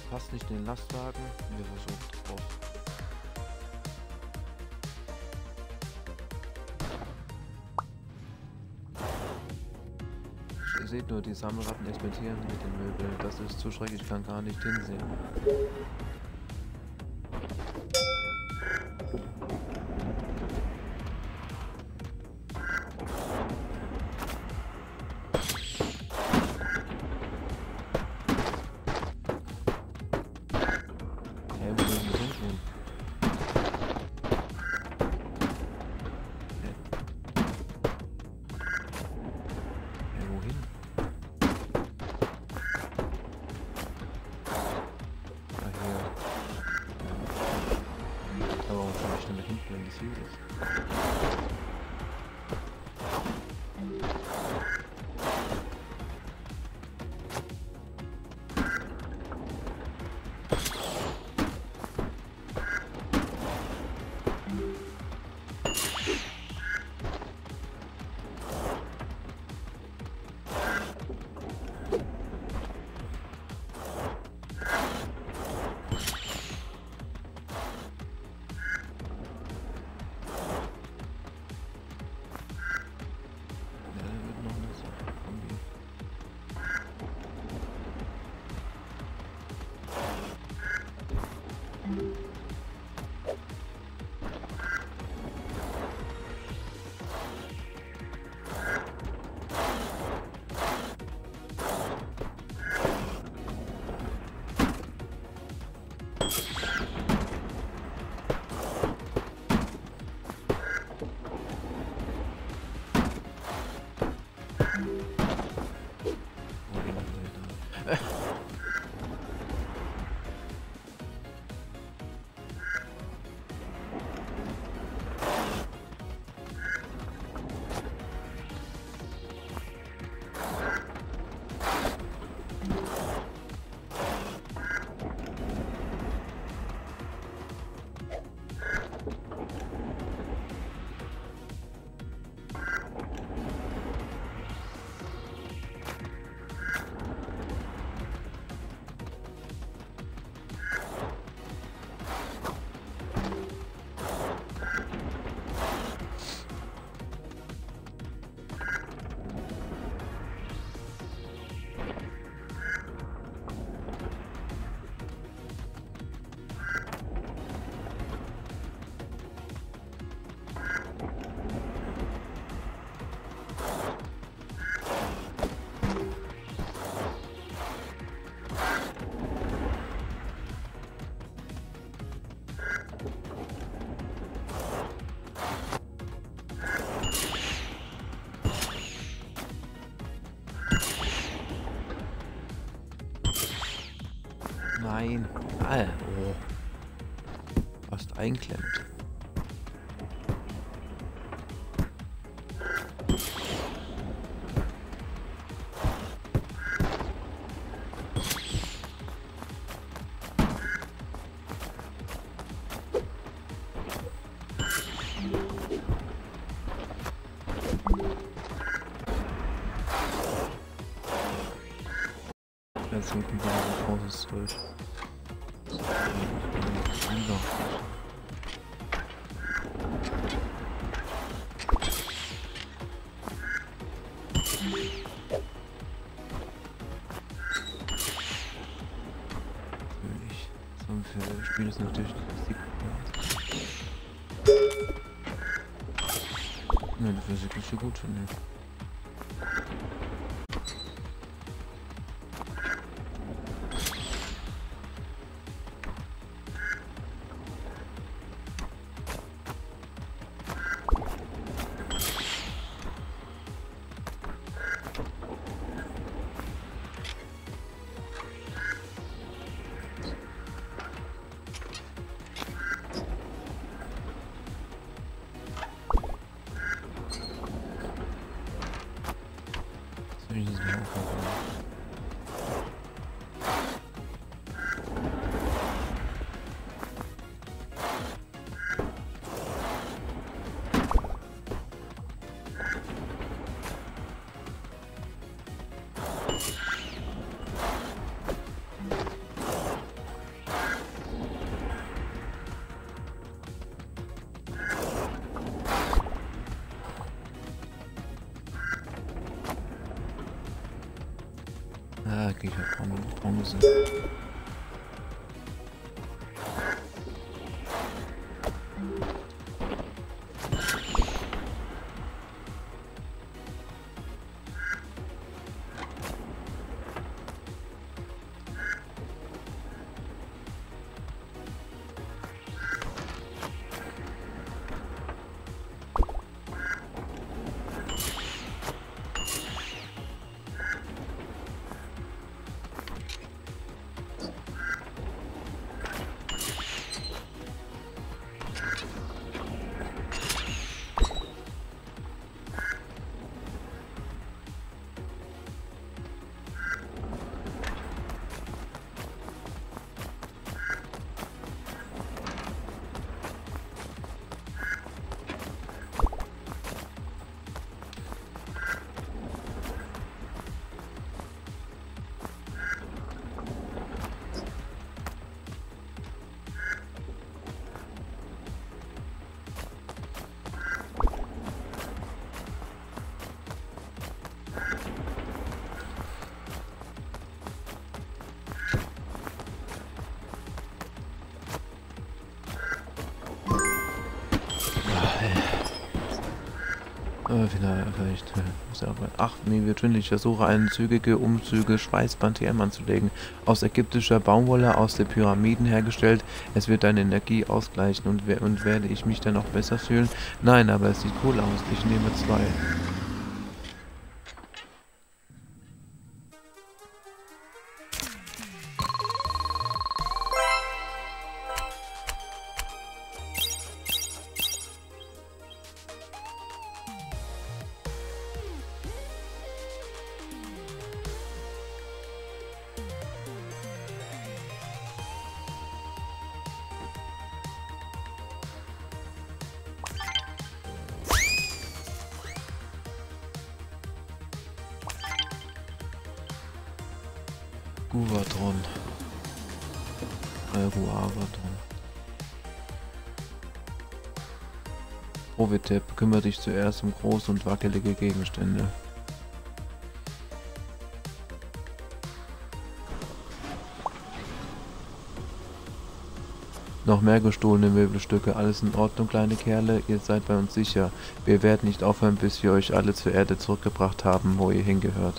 passt nicht in den Lastwagen. Wir versuchen drauf. Ihr seht nur, die Sammelratten experimentieren mit den Möbeln. Das ist zu schrecklich, ich kann gar nicht hinsehen. Nein. Oh. Fast einklemmt. Jetzt sind wir wieder großes Gold. Das Spiel ist natürlich Physik. Ne, die Physik ist so gut, finde ich. Ah, okay, ich hab Bronze. Vielleicht. Ach, nee, wir tun. Ich versuche eine zügige Umzüge Schweißband TM anzulegen. Aus ägyptischer Baumwolle aus den Pyramiden hergestellt. Es wird deine Energie ausgleichen und werde ich mich dann noch besser fühlen? Nein, aber es sieht cool aus. Ich nehme 2. Guvatron. Guavatron. Provitep, kümmere dich zuerst um große und wackelige Gegenstände. Noch mehr gestohlene Möbelstücke, alles in Ordnung, kleine Kerle, ihr seid bei uns sicher. Wir werden nicht aufhören, bis wir euch alle zur Erde zurückgebracht haben, wo ihr hingehört.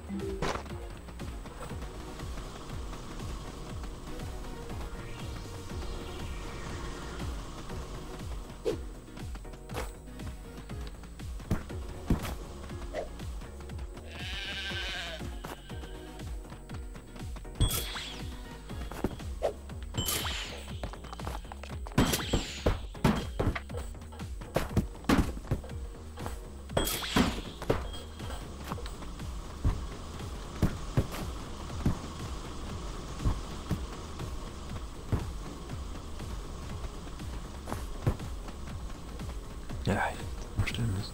Ja, umstellen müssen.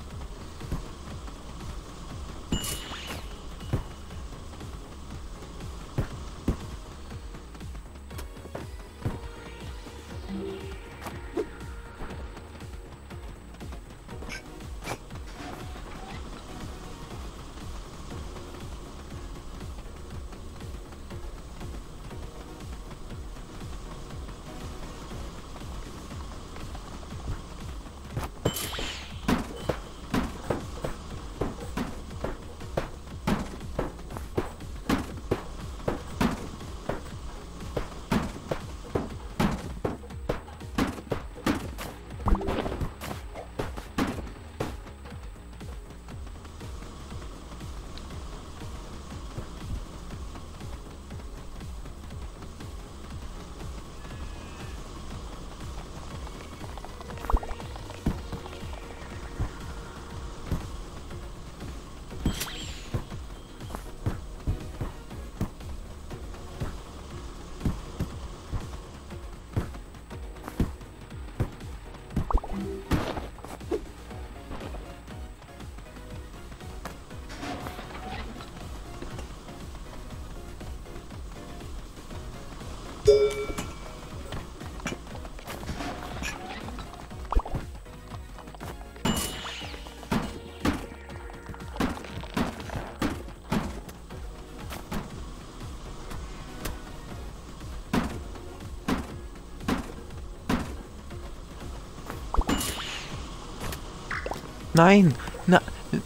Nein! Na!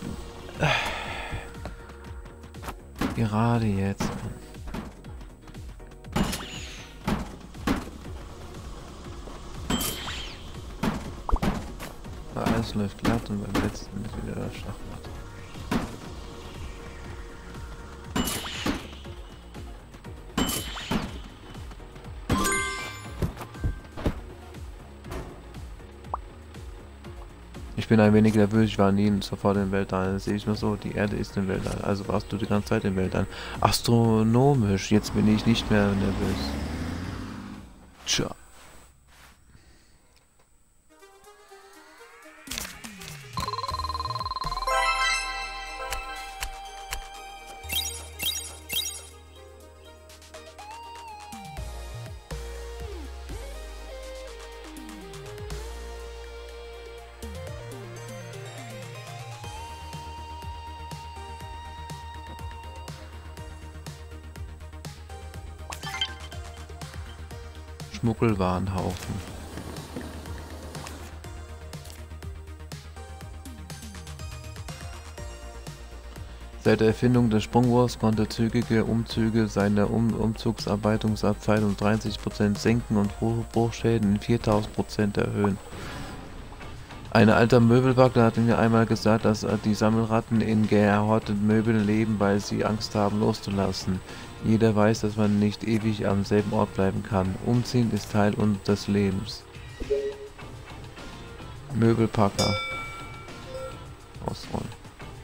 Gerade jetzt. Alles läuft glatt und beim letzten ist wieder das Schachmatt. Ich bin ein wenig nervös, ich war nie sofort im Weltall. Das sehe ich nur so, die Erde ist im Weltall, also warst du die ganze Zeit im Weltall. Astronomisch, jetzt bin ich nicht mehr nervös. Tja. Schmuggelwarenhaufen. Seit der Erfindung des Sprungwurfs konnte zügige Umzüge seine Umzugsarbeitungszeit um 30% senken und Bruchschäden in 4000% erhöhen. Ein alter Möbelbagger hat mir einmal gesagt, dass die Sammelratten in gehorteten Möbeln leben, weil sie Angst haben loszulassen. Jeder weiß, dass man nicht ewig am selben Ort bleiben kann. Umziehen ist Teil des Lebens. Möbelpacker. Ausrollen.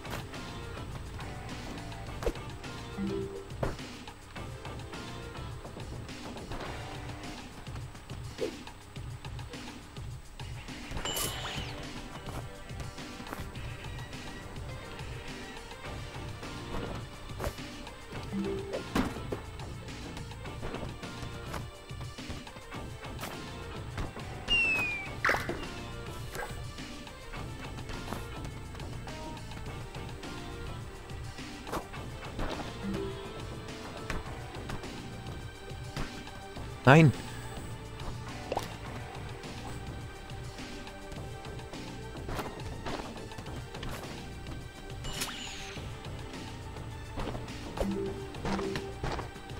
Nein!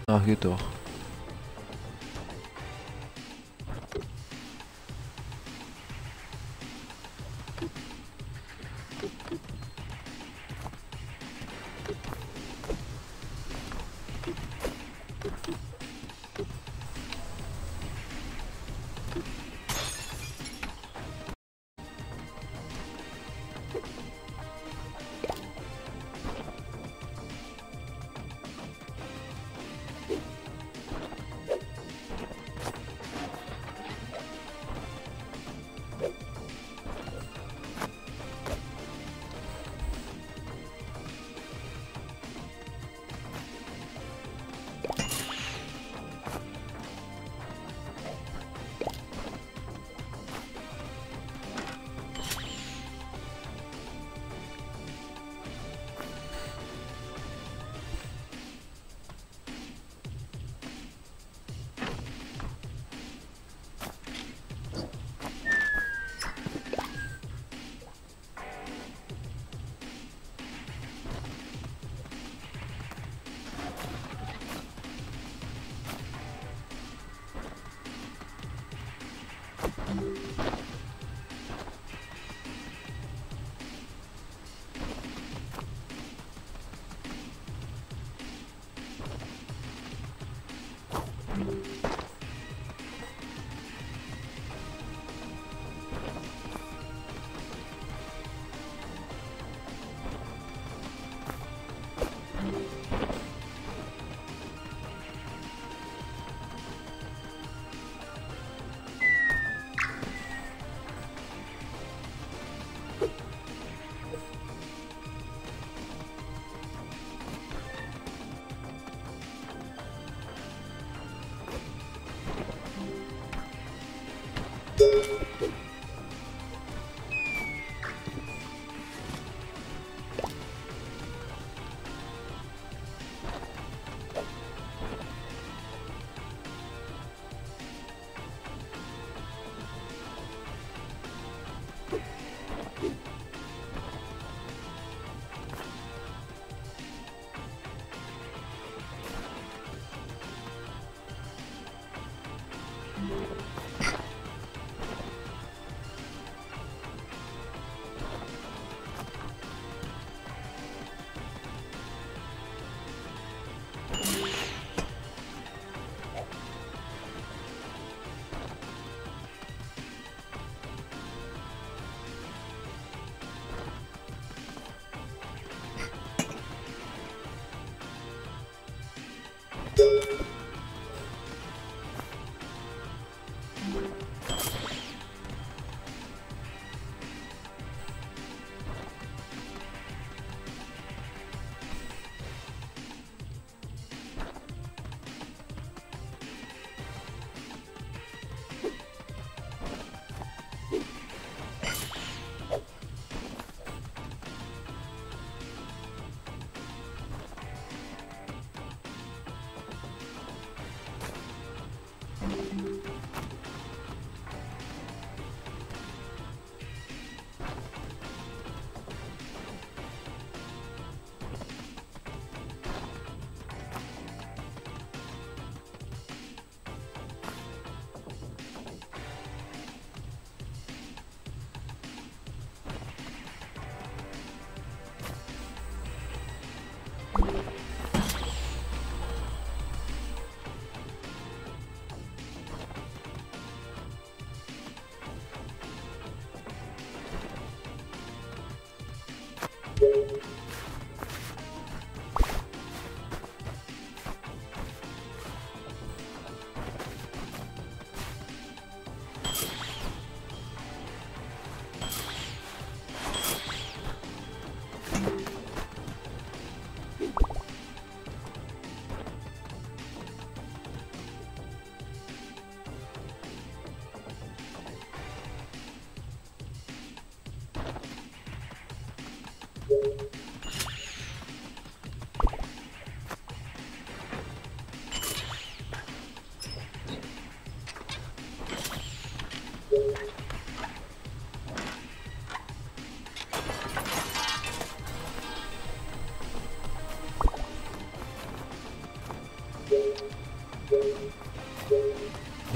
Ach, geht doch.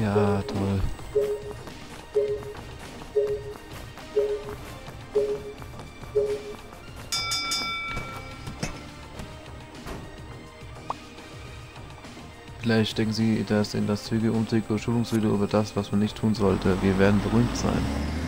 Ja, toll. Vielleicht denken Sie, dass in das Züge, Umzüge und Schulungsvideo über das, was man nicht tun sollte. Wir werden berühmt sein.